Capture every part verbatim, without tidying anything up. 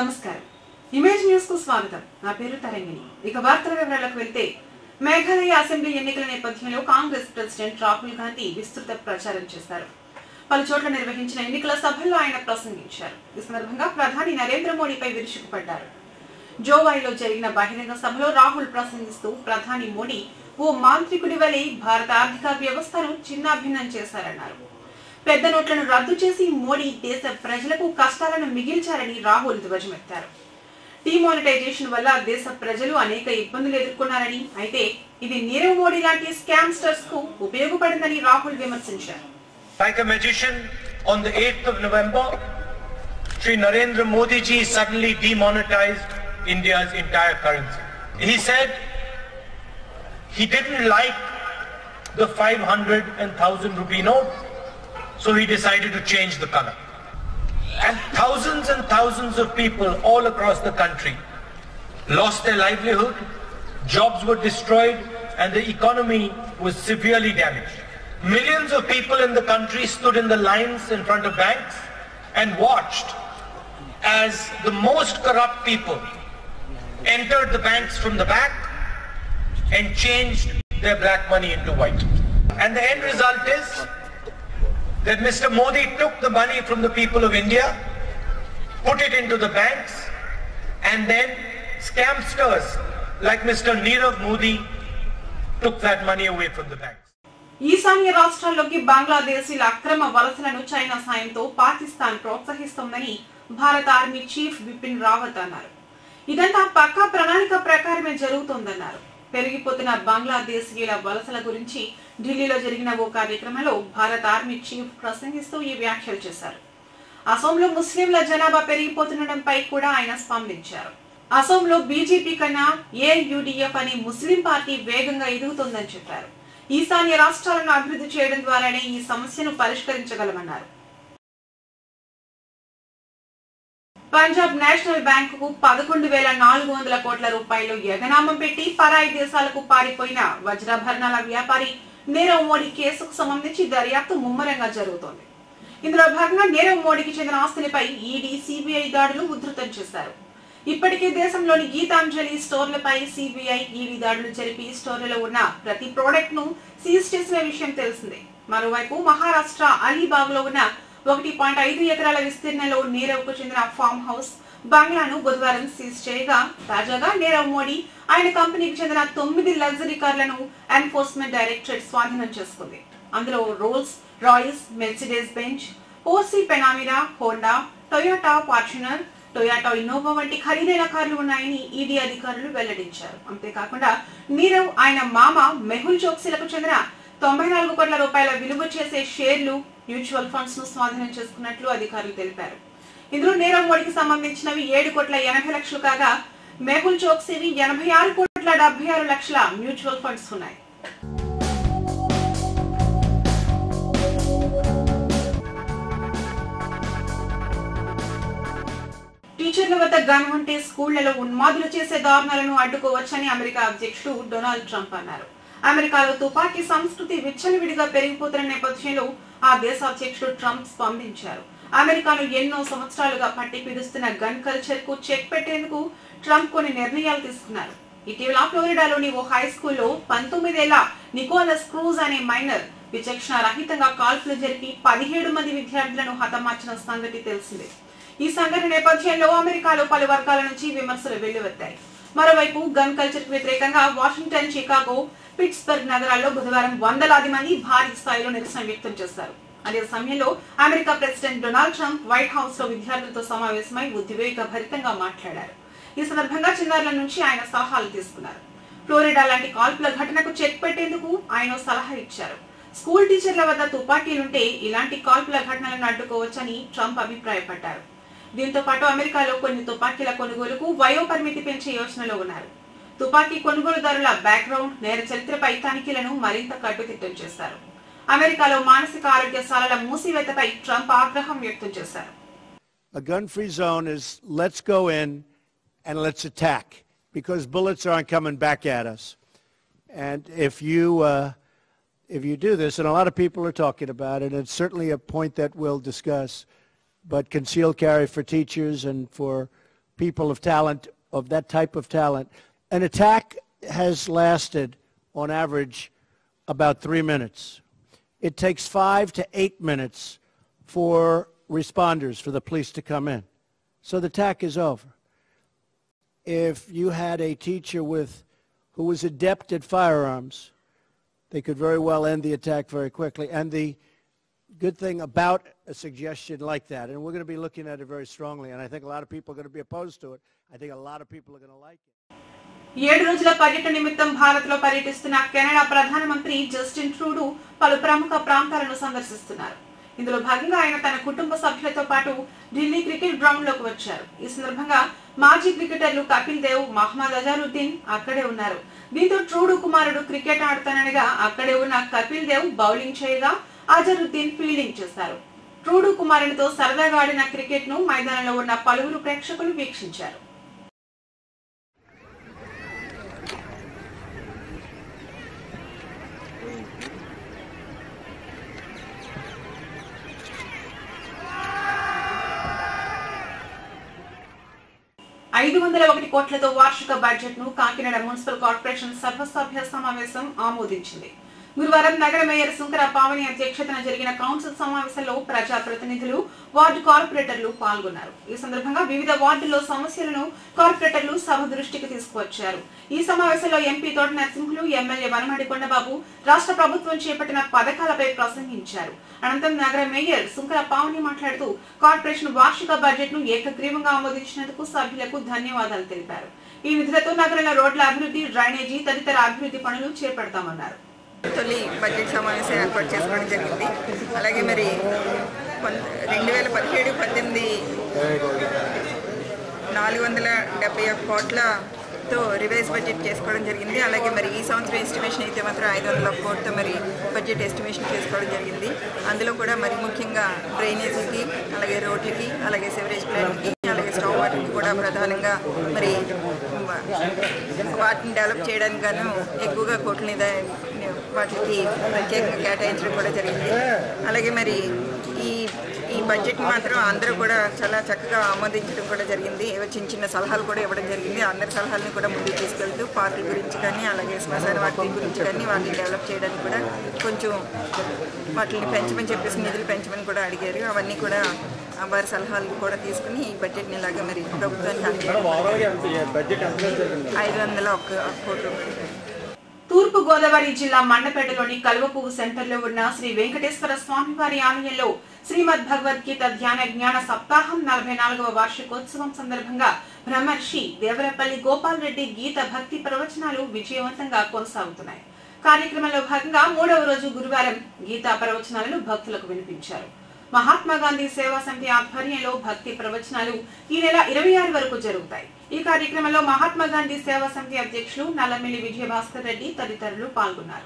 నమస్కారం image news కు స్వాగతం నా పేరు తరంగిణి ఇక వార్తల వివరాలకు వెళ్తే మేఘాలయ అసెంబ్లీ ఎన్నికల నేపథ్యంలో కాంగ్రెస్ ప్రెసిడెంట్ రాహుల్ గాంధీ విస్తృత ప్రచారం చేశారు పలు చోట్ల నిర్వహించిన ఎన్నికల సభల్లో ఆయన ప్రసంగించారు ఈ సందర్భంగా ప్రధాని నరేంద్ర మోడీపై విరుచుకుపడ్డారు జోవాయిలో జరిగిన బహిరంగ సభలో రాహుల్ ప్రసంగిస్తూ ప్రధాని మోడీ ఓ మాంత్రికుడి వలె భారత ఆర్థిక వ్యవస్థను చిన్నాభిన్నం చేశారన్నారు పెద్ద నోట్లను రద్దు చేసి మోడీ దేశ ప్రజలకు కష్టాలను మిగిల్చారని రాహుల్ ధ్వజమెత్తారు డిమానిటైజేషన్ వల్ల దేశ ప్రజలు అనేక ఇబ్బందులు ఎదుర్కొన్నారని అయితే ఇది నీరవ్ మోడీ లాంటి స్కామ్స్టర్స్ కు ఉపయోగపడిందని రాహుల్ విమర్శించారు. Like a magician, on the eighth of November, Shri Narendra Modi ji suddenly demonetized India's entire currency. He said he didn't like the five hundred and one thousand rupee note, so he decided to change the color. And thousands and thousands of people all across the country lost their livelihood, jobs were destroyed, and the economy was severely damaged. Millions of people in the country stood in the lines in front of banks and watched as the most corrupt people entered the banks from the back and changed their black money into white. And the end result is that Mister Modi took the money from the people of India, put it into the banks, and then scamsters like Mister Nirav Modi took that money away from the banks. ఈశాన్య రాష్ట్రాల్లోకి బంగ్లాదేశీల అక్రమ వలసలను China సాయంతో పాకిస్తాన్ ప్రోత్సహిస్తోందని భారత army chief Bipin Rawat అన్నారు. ఇదంతా పక్కా ప్రణాళిక ప్రకారమే జరుగుతోందన్నారు. పెరిగిపోతున్న బంగ్లాదేశీయుల వలసల గురించి ఢిల్లీలో జరిగిన ఓ కార్యక్రమంలో భారత ఆర్మీ చీఫ్ ప్రసంగిస్తూ ఈ వ్యాఖ్యలు చేశారు. అసోంలో ముస్లింల జనాభా పెరిగిపోతుండటంపై కూడా ఆయన స్పందించారు. అసోంలో బీజేపీ కన్నా ఏయుడిఎఫ్ అనే ముస్లిం పార్టీ వేగంగా ఎదుగుతోందని చెప్పారు. ఈశాన్య రాష్ట్రాలను అభివృద్ధి చేయడం ద్వారానే ఈ సమస్యను పరిష్కరించగలమన్నారు. పంజాబ్ నేషనల్ బ్యాంకు పదకొండు వేల నాలుగు వందల కోట్ల రూపాయలు ఎగనామం పెట్టి పరాయి దేశాలకు పారిపోయిన వజ్రాభరణాల వ్యాపారి నీరవ్ మోడీ కేసుకు సంబంధించి దర్యాప్తు ముమ్మరంగా జరుగుతోంది. ఇందులో భాగంగా నీరవ్ మోడీకి చెందిన ఆస్తులపై ఈడీ సిబిఐ దాడులు ఉధృతం చేశారు. ఇప్పటికే దేశంలోని గీతాంజలి స్టోర్లపై సిబిఐ ఈడీ దాడులు జరిపి స్టోర్లలో ఉన్న ప్రతి ప్రోడక్ట్ ను సీజ్ చేసిన విషయం తెలిసిందే. మరోవైపు మహారాష్ట్ర అలీబాగ్ లో ఉన్న ఒకటి పాయింట్ ఐదు ఎకరాల విస్తీర్ణంలో నీరవ్ కు చెందిన ఫామ్ హౌస్ బంగ్లాను బుధవారం సీజ్ చేయగా తాజాగా నీరవ్ మోడీ ఆయన కంపెనీకి చెందిన తొమ్మిది లగ్జరీ కార్లను ఎన్ఫోర్స్మెంట్ డైరెక్టరేట్ స్వాధీనం చేసుకుంది. అందులో Rolls Royce, Mercedes Benz, Porsche Panamera, Honda, Toyota Fortuner, Toyota Innova వంటి ఖరీదైన కార్లు ఉన్నాయని ఈడీ అధికారులు వెల్లడించారు. అంతేకాకుండా నీరవ్ ఆయన మామ మెహుల్ చోక్సీలకు చెందిన తొంభై నాలుగు కోట్ల రూపాయల విలువ చేసే షేర్లు, మ్యూచువల్ ఫండ్స్ ను స్వాధీనం చేసుకున్నట్లు అధికారులు తెలిపారు. ఇందులో నీరవ్ మోడీకి సంబంధించినవి ఏడు కోట్ల ఎనభై లక్షలు కాగా మెహుల్ చోక్సీవి ఎనభై ఆరు కోట్ల డెబ్బై ఆరు లక్షల మ్యూచువల్ ఫండ్స్ ఉన్నాయి. టీచర్ల వద్ద గన్ ఉంటే స్కూళ్లలో ఉన్మాదులు చేసే దారుణాలను అడ్డుకోవచ్చని అమెరికా అధ్యక్షుడు డొనాల్డ్ ట్రంప్ అన్నారు. అమెరికాలో తుపాకీ సంస్కృతి విచ్చలవిడిగా పెరిగిపోతున్న నేపథ్యంలో ఆ దేశ అధ్యక్షుడు ట్రంప్ స్పందించారు. అమెరికాను ఎన్నో సంవత్సరాలుగా పట్టి పీడిస్తున్న గన్ కల్చర్ కు చెక్ పెట్టేందుకు ట్రంప్ కొన్ని నిర్ణయాలు తీసుకున్నారు. ఇటీవల ఫ్లోరిడాలోని ఓ హై స్కూల్లో పంతొమ్మిదేళ్ల నికోలస్ క్రూజ్ అనే మైనర్ విచక్షణ రహితంగా కాల్పులు జరిపి పదిహేడు మంది విద్యార్థులను హతమార్చిన సంగతి తెలిసిందే. ఈ సంఘటన నేపథ్యంలో అమెరికాలో పలు వర్గాల నుంచి విమర్శలు వెల్లువెత్తాయి. మరోవైపు గన్ కల్చర్ కు వ్యతిరేకంగా వాషింగ్టన్, చికాగో, పిట్స్బర్గ్ నగరాల్లో బుధవారం వందలాది మంది భారీ స్థాయిలో నిరసన వ్యక్తం చేశారు. అదే సమయంలో America president Donald Trump White House లో విద్యార్థులతో సమావేశమై ఉద్వేగ భరితంగా మాట్లాడారు. ఈ సందర్భంగా చిన్నారుల నుంచి ఆయన సలహాలు తీసుకున్నారు. ఫ్లోరిడా లాంటి కాల్పుల ఘటనకు చెక్ పెట్టేందుకు ఆయన సలహా ఇచ్చారు. స్కూల్ టీచర్ల వద్ద తుపాకీలుంటే ఇలాంటి కాల్పుల ఘటనలను అడ్డుకోవచ్చని ట్రంప్ అభిప్రాయపడ్డారు. దీంతో పాటు అమెరికాలో కొన్ని తుపాకీల కొనుగోలుకు వయో పరిమితి పెంచే యోచనలో ఉన్నారు. తుపాకీ కొనుగోలుదారుల బ్యాక్గ్రౌండ్, నేర చరిత్రపై తనిఖీలను మరింత కట్టుదిట్టం చేశారు. అమెరికాలో మానసిక ఆరోగ్యశాలల మూసివేతపై ట్రంప్ ఆగ్రహం వ్యక్తం చేశారు. A gun-free zone is let's go in and let's attack because bullets aren't coming back at us. And if you uh, if you do this, and a lot of people are talking about it, and it's certainly a point that we'll discuss, but concealed carry for teachers and for people of talent, of that type of talent. An attack has lasted, on average, about three minutes. It takes five to eight minutes for responders, for the police to come in. So the attack is over. If you had a teacher with, who was adept at firearms, they could very well end the attack very quickly. And the good thing about a suggestion like that, and we're going to be looking at it very strongly, and I think a lot of people are going to be opposed to it. I think a lot of people are going to like it. ఏడు రోజుల పర్యటన నిమిత్తం భారత్ లో పర్యటిస్తున్న Canada ప్రధానమంత్రి Justin Trudeau పలు ప్రముఖ ప్రాంతాలను సందర్శిస్తున్నారు. ఇందులో భాగంగా ఆయన తన కుటుంబ సభ్యులతో పాటు ఢిల్లీ క్రికెట్ గ్రౌండ్ లోకి వచ్చారు. ఈ సందర్భంగా మాజీ క్రికెటర్లు కపిల్ దేవ్, మహమ్మద్ అజారుద్దీన్ అక్కడే ఉన్నారు. దీంతో ట్రూడో కుమారుడు క్రికెట్ ఆడుతాననగా అక్కడే ఉన్న కపిల్ దేవ్ బౌలింగ్ చేయగా అజరుద్దీన్ ఫీల్డింగ్ చేశారు. ట్రూడో కుమారునితో సరదాగా ఆడిన క్రికెట్ ను మైదానంలో ఉన్న పలువురు ప్రేక్షకులు వీక్షించారు. ఐదు వందల ఒకటి కోట్లతో వార్షిక బడ్జెట్ ను కాకినాడ మున్సిపల్ కార్పొరేషన్ సర్వసభ్య సమావేశం ఆమోదించింది. గురువారం నగర మేయర్ శంకర పావని అధ్యక్షతన జరిగిన కౌన్సిల్ సమావేశంలో ప్రజా ప్రతినిధులు, వార్డు కార్పొరేటర్లు పాల్గొన్నారు. ఈ సందర్భంగా వివిధ వార్డుల్లో సమస్యలను కార్పొరేటర్లు సభ దృష్టికి తీసుకువచ్చారు. ఈ సమావేశంలో ఎంపీ తోట నరసింహులు, ఎమ్మెల్యే వనమాడి కొండబాబు రాష్ట్ర ప్రభుత్వం చేపట్టిన పథకాలపై ప్రసంగించారు. అనంతరం నగర మేయర్ శంకర పావని మాట్లాడుతూ కార్పొరేషన్ వార్షిక బడ్జెట్ ను ఏకగ్రీవంగా ఆమోదించినందుకు సభ్యులకు ధన్యవాదాలు తెలిపారు. ఈ నిధులతో నగరంలో రోడ్ల అభివృద్ధి, డ్రైనేజీ తదితర అభివృద్ధి పనులు చేపడతామన్నారు. తొలి బడ్జెట్ సమావేశం ఏర్పాటు చేసుకోవడం జరిగింది. అలాగే మరి రెండు వేల పదిహేడు పద్దెనిమిది నాలుగు వందల డెబ్బై ఒక్క కోట్లతో రివైజ్ బడ్జెట్ చేసుకోవడం జరిగింది. అలాగే మరి ఈ సంవత్సరం ఎస్టిమేషన్ అయితే మాత్రం ఐదు వందల ఒక్క కోట్లతో మరి బడ్జెట్ ఎస్టిమేషన్ చేసుకోవడం జరిగింది. అందులో కూడా మరి ముఖ్యంగా డ్రైనేజీకి, అలాగే రోడ్లకి, అలాగే సివరేజ్ ప్లాంట్కి, అలాగే స్టవ్ వాటర్కి కూడా ప్రధానంగా మరి వాటిని డెవలప్ చేయడానికి గాను ఎక్కువగా కోట్లని వాటికి ప్రత్యేకంగా కేటాయించడం కూడా జరిగింది. అలాగే మరి ఈ ఈ బడ్జెట్ని మాత్రం అందరూ కూడా చాలా చక్కగా ఆమోదించడం కూడా జరిగింది. ఏవో చిన్న చిన్న సలహాలు కూడా ఇవ్వడం జరిగింది. అందరి సలహాలను కూడా ముందుకు తీసుకెళ్తూ పార్కుల గురించి కానీ, అలాగే శ్మశాన వాటి గురించి కానీ వాటిని డెవలప్ చేయడానికి కూడా కొంచెం వాటిని పెంచమని చెప్పేసి నిధులు పెంచమని కూడా అడిగారు. అవన్నీ కూడా వారి సలహాలు కూడా తీసుకుని ఈ బడ్జెట్ని ఇలాగా మరి ప్రభుత్వానికి ఐదు వందల ఒక్క కోట్ల రూపాయలు. తూర్పు గోదావరి జిల్లా మండపేటలోని కల్వపువ్వు సెంటర్లో ఉన్న శ్రీ వెంకటేశ్వర స్వామివారి ఆలయంలో శ్రీమద్ భగవద్గీత ధ్యాన జ్ఞాన సప్తాహం నలభై నాలుగవ వార్షికోత్సవం సందర్భంగా బ్రహ్మర్షి దేవరపల్లి గోపాల్ రెడ్డి గీత భక్తి ప్రవచనాలు విజయవంతంగా కొనసాగుతున్నాయి. కార్యక్రమంలో భాగంగా మూడవ రోజు గురువారం గీతా ప్రవచనాలను భక్తులకు వినిపించారు. మహాత్మా గాంధీ సేవా సమితి ఆధ్వర్యంలో భక్తి ప్రవచనాలు ఈ నెల ఇరవై ఆరు వరకు జరుగుతాయి. ఈ కార్యక్రమంలో మహాత్మా గాంధీ సేవా సమితి అధ్యక్షులు నల్లమిల్లి విజయభాస్కర్ రెడ్డి తదితరులు పాల్గొన్నారు.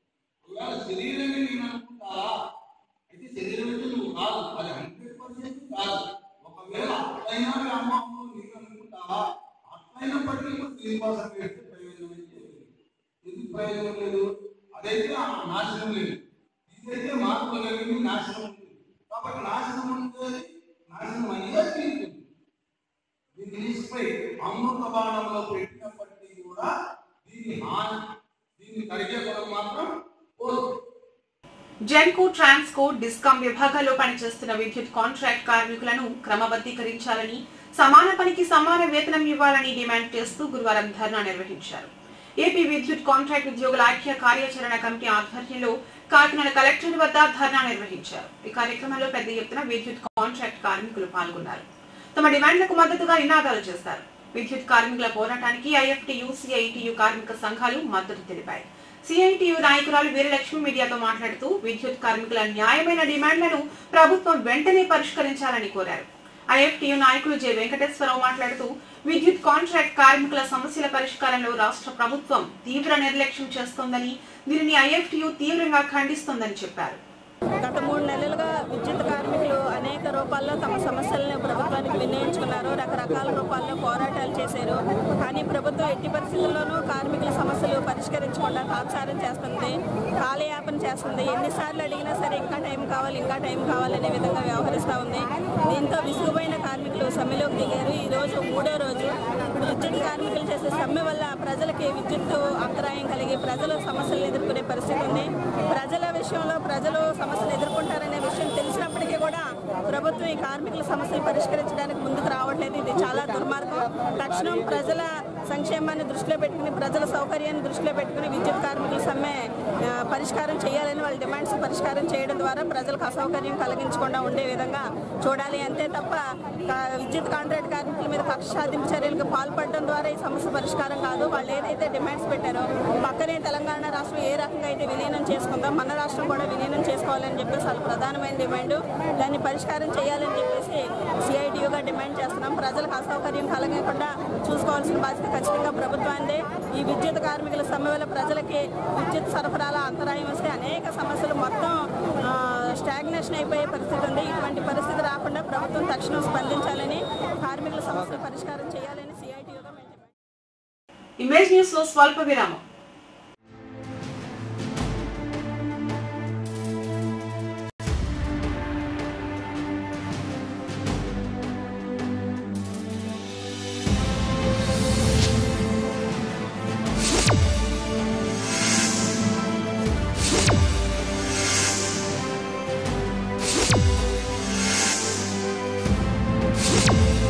కాబట్టి నాశనం ఉంటుంది, నాశనం అయ్యేది దీన్ని తీసిపోయి అమృత బాణంలో పెట్టినప్పటికీ కూడా దీన్ని దీన్ని కడిగే కొరకు మాత్రం పోదు. జెన్కో, ట్రాన్స్కో, డిస్కాం విభాగాల్లో పనిచేస్తున్న విద్యుత్ కాంట్రాక్ట్ కార్మికులను క్రమబద్ధీకరించాలని, సమాన పనికి సమాన వేతనం ఇవ్వాలని డిమాండ్ చేస్తూ గురువారం ధర్నా నిర్వహించారు. ఏపీ విద్యుత్ కాంట్రాక్ట్ ఉద్యోగుల ఐక్య కార్యాచరణ కమిటీ ఆధ్వర్యంలో కాకినాడ కలెక్టరేట్ వద్ద ధర్నా నిర్వహించారు. ఈ కార్యక్రమంలో పెద్ద ఎత్తున విద్యుత్ కాంట్రాక్ట్ కార్మికులు పాల్గొన్నారు. తమ డిమాండ్లకు మద్దతుగా నినాదాలు చేశారు. విద్యుత్ కార్మికుల పోరాటానికి ఐఎఫ్టియు, సిఐటియు కార్మిక సంఘాలు మద్దతు తెలిపాయి. సిఐటియు నాయకురాలు వీరలక్ష్మి మీడియాతో మాట్లాడుతూ విద్యుత్ కార్మికుల న్యాయమైన డిమాండ్లను ప్రభుత్వం వెంటనే పరిష్కరించాలని కోరారు. ఐఎఫ్టియు నాయకులు జె వెంకటేశ్వరరావు మాట్లాడుతూ విద్యుత్ కాంట్రాక్ట్ కార్మికుల సమస్యల పరిష్కారంలో రాష్ట్ర ప్రభుత్వం తీవ్ర నిర్లక్ష్యం చేస్తోందని, దీనిని ఐఎఫ్టియు తీవ్రంగా ఖండిస్తోందని చెప్పారు. గత మూడు నెలలుగా విద్యుత్ కార్మికులు అనేక రూపాల్లో తమ సమస్యలను ప్రభుత్వానికి వినియోగించుకున్నారు, రకరకాల రూపాల్లో పోరాటాలు చేశారు. కానీ ప్రభుత్వం ఎట్టి పరిస్థితుల్లోనూ కార్మికుల సమస్యలు పరిష్కరించకుండా తాత్సారం చేస్తుంది, కాలయాపన చేస్తుంది. ఎన్నిసార్లు అడిగినా సరే ఇంకా టైం కావాలి ఇంకా టైం కావాలనే విధంగా వ్యవహరిస్తూ ఉంది. దీంతో విసుగుపోయిన కార్మికులు సమ్మెలోకి దిగారు. ఈ రోజు మూడో రోజు. ఇప్పుడు విద్యుత్ కార్మికులు చేసే సమ్మె వల్ల ప్రజలకి విద్యుత్ అంతరాయం కలిగి ప్రజలు సమస్యలు ఎదుర్కొనే పరిస్థితి ఉంది. ప్రజల విషయంలో ప్రజలు సమస్యలు ఎదుర్కొంటారనే విషయం తెలిసినప్పటికీ కూడా ప్రభుత్వం ఈ కార్మికుల సమస్యలు పరిష్కరించడానికి ముందుకు రావట్లేదు. ఇది చాలా దుర్మార్గం. తక్షణం ప్రజల సంక్షేమాన్ని దృష్టిలో పెట్టుకుని ప్రజల సౌకర్యాన్ని దృష్టిలో పెట్టుకుని విద్యుత్ కార్మికుల సమ్మె పరిష్కారం చేయాలని వాళ్ళ డిమాండ్స్ పరిష్కారం చేయడం ద్వారా ప్రజలకు అసౌకర్యం కలిగించకుండా ఉండే విధంగా చూడాలి. అంతే తప్ప విద్యుత్ కాంట్రాక్ట్ కార్మికుల మీద కక్ష సాధింపు చర్యలకు పాల్పడడం ద్వారా ఈ సమస్య పరిష్కారం కాదు. వాళ్ళు ఏదైతే డిమాండ్స్ పెట్టారో పక్కనే తెలంగాణ రాష్ట్రం ఏ రకంగా అయితే విలీనం చేసుకుందో మన రాష్ట్రం కూడా విలీనం చేసుకోవాలని చెప్పేసి వాళ్ళ ప్రధానమైన డిమాండ్. దాన్ని పరిష్కారం చేయాలని చెప్పేసి సిఐటియుగా డిమాండ్ చేస్తున్నాం. ప్రజలకు అసౌకర్యం కలగకుండా చూసుకోవాల్సిన బాధ్యత ఖచ్చితంగా ప్రభుత్వాన్ని. ఈ విద్యుత్ కార్మికుల సమ్మె వల్ల ప్రజలకి విద్యుత్ సరఫరాల అంతరాయం వస్తే అనేక సమస్యలు మొత్తం స్టాగ్నేషన్ అయిపోయే పరిస్థితి ఉంది. ఇటువంటి పరిస్థితి రాకుండా ప్రభుత్వం తక్షణం స్పందించాలని, కార్మికుల సమస్యలు పరిష్కారం చేయాలని సిఐటియుగా మేము డిమాండ్. ఇమేజ్ న్యూస్ లో స్వల్ప విరామం. you